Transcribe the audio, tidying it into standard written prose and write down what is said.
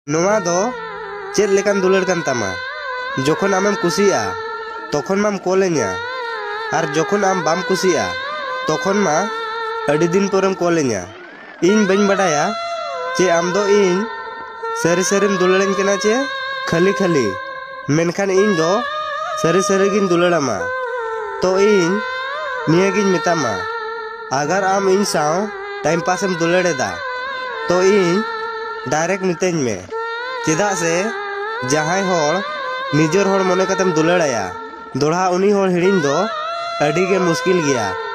नोवा दो चेद लेकान दुलार कान तामा जोखन आमेम कुसिया तखन माम कॉलेन्या और जोखन आम बाम कुसिया तखन मा अड़ी दिन पोरेम कॉलेन्या इन बन बड़ाया चे आम दो इन सरी सरीम दुलारें कना चे खाली खाली मेनखान इन दो सरी सरी गिन दुलारामा तो इन निया गिन मितामा अगर आम इन साव टाइम पासम दुलारेदा तो इन डायरेक्ट मितें में चेदा से जहां होड़ निजर होड़ मने कतेम दुलाराया दोड़ा उनी होड़ हिड़िन दो अड़ी के मुश्किल गया।